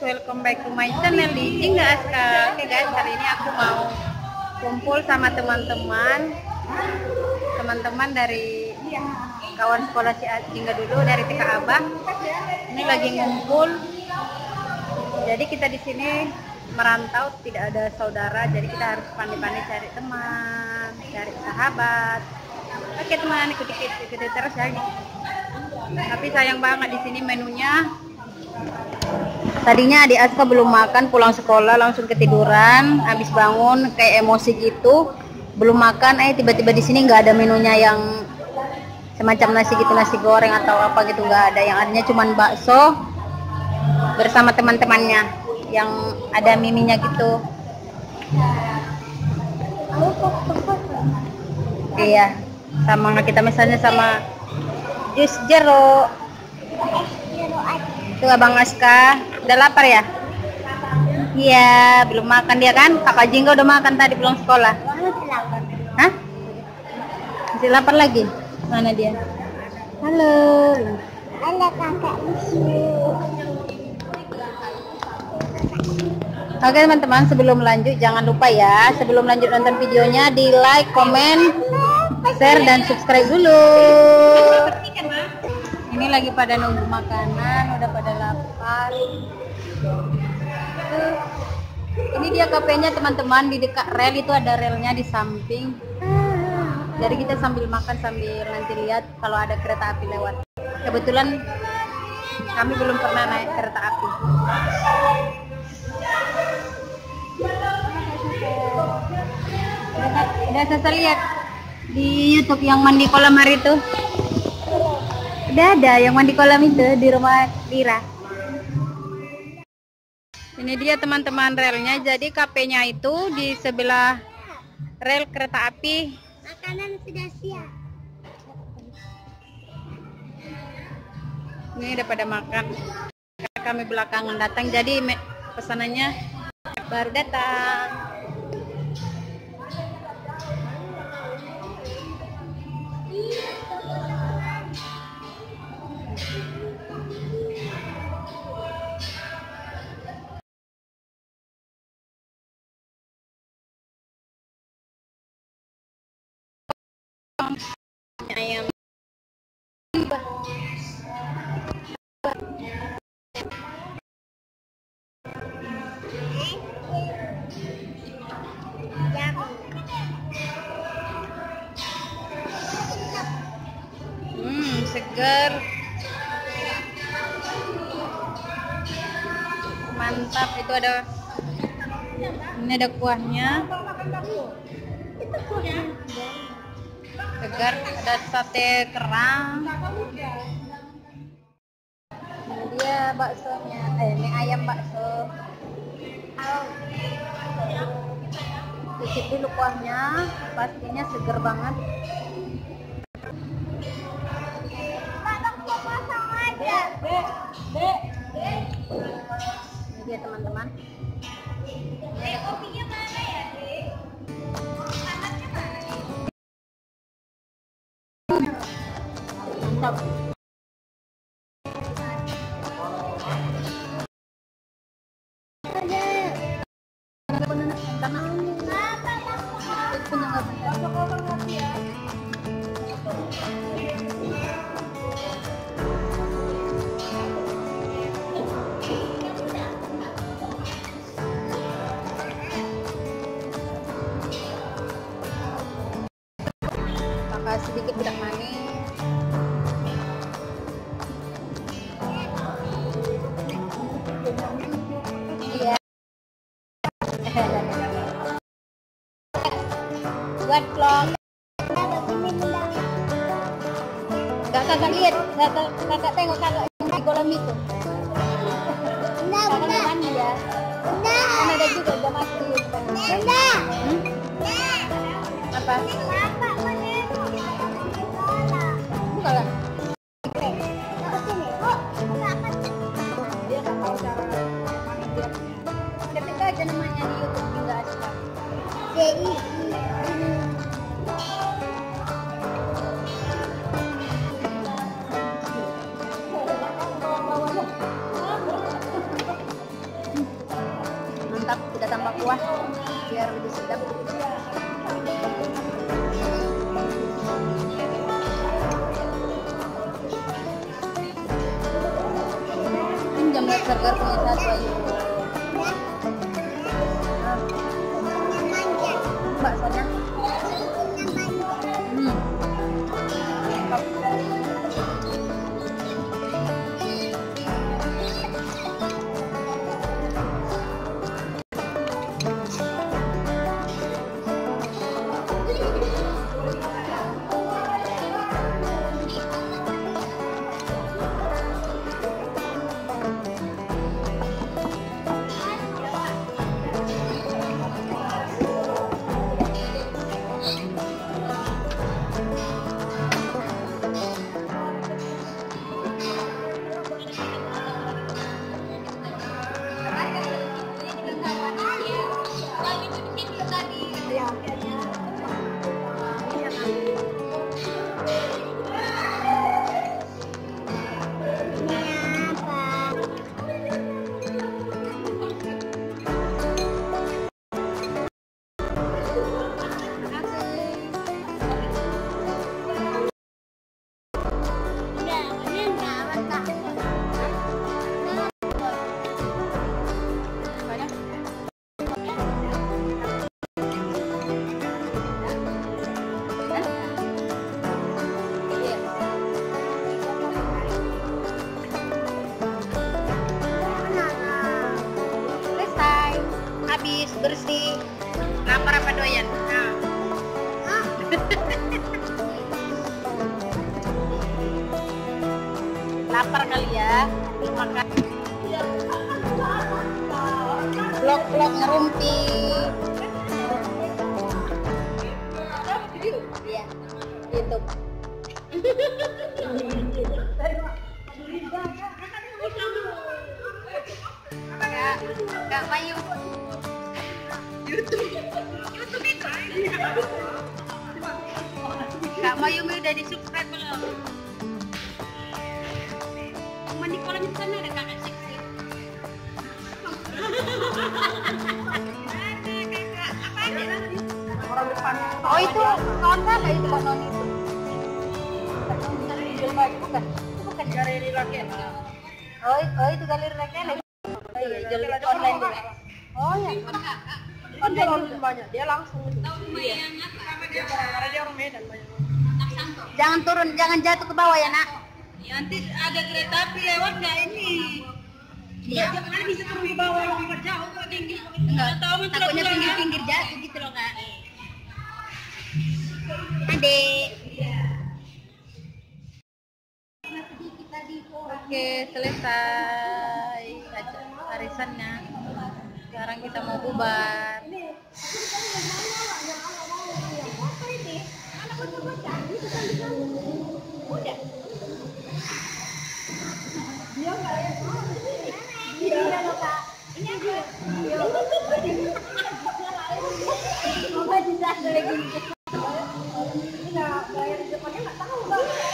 welcome back to my channel di Jingga Aska. Oke guys, kali ini aku mau kumpul sama teman-teman dari kawan sekolah si Jingga dulu dari TK Abah. Ini lagi ngumpul. Jadi kita di sini merantau, tidak ada saudara, jadi kita harus pandai-pandai cari teman, cari sahabat. Oke teman, ikuti terus ya. Tapi sayang banget di sini menunya. Tadinya adik Aska belum makan, pulang sekolah langsung ketiduran, habis bangun kayak emosi gitu, belum makan. Tiba-tiba di sini nggak ada menunya yang semacam nasi gitu, nasi goreng atau apa gitu, nggak ada. Yang adanya cuman bakso bersama teman-temannya yang ada miminya gitu. Iya, sama kita misalnya sama jus jeruk. Itu Abang Aska, udah lapar ya? Iya, belum makan dia kan? Kakak Jingga udah makan tadi pulang sekolah. Hah? Masih lapar lagi? Mana dia? Halo. Halo kakak Isu. Oke teman-teman, sebelum lanjut jangan lupa ya, sebelum lanjut nonton videonya di like, komen, share, dan subscribe dulu. Ini lagi pada nunggu makanan, udah pada lapar. Ini dia kafenya teman-teman, di dekat rel itu ada relnya di samping. Jadi kita sambil makan sambil nanti lihat kalau ada kereta api lewat. Kebetulan kami belum pernah naik kereta api. Udah saya lihat di YouTube yang mandi kolam hari itu. Udah ada yang mandi kolam itu di rumah Dira. Ini dia teman-teman relnya. Jadi kafenya itu di sebelah rel kereta api. Makanan sudah siap. Ini udah pada makan. Kami belakangan datang, jadi pesanannya baru datang. Ayam segar, mantap. Itu ada, ini ada kuahnya segar, ada sate kerang. Ini dia baksonya, ini ayam bakso. Cicip dulu kuahnya, pastinya segar banget. Ini dia teman-teman. Kopinya mana ya, Dek? Panasnya mana? Mantap. Pakai sedikit udang manis. Iya. Buat vlog. Kakak lihat, kakak tengok kakak yang di kolam itu. Kakak mandi ya. Kan ada juga udah mati. Apa? Bukan lah. Dia nggak tahu cara mandi dia. Ketik aja namanya di YouTube Jingga Aska. kuah biar lebih sedap. Jam segar punya satu aja. Baksonya. Habis bersih. Lapar apa doyan? Nah. Lapar kali ya. Makan. Blok-blok ngerumpi. Iya. YouTube. Kak Bayu. YouTube itu. Kak Mayumi udah di subscribe belum? Cuma di kolam itu sana ada kakak seksi. Orang depan. Oh itu kawan kakak itu Pak Noni itu. Bukan. Itu bukan galeri rakyat. Oh itu galeri rakyat. Oh iya jual online dulu. Oh ya. Online banyak. Dia langsung. Dia karena dia orang Medan banyak. Jangan turun, jangan jatuh ke bawah ya nak. Nanti ada kereta api lewat nggak ini? Iya. Jangan bisa turun di bawah lebih jauh kok tinggi. Enggak tahu takutnya pinggir-pinggir jatuh gitu loh kak. Adik. Oke selesai arisannya. Sekarang kita mau bubar. Dia